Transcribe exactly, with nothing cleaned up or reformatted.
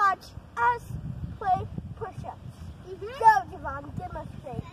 watch us play push-ups. Mm-hmm. Go, Devon, demonstrate.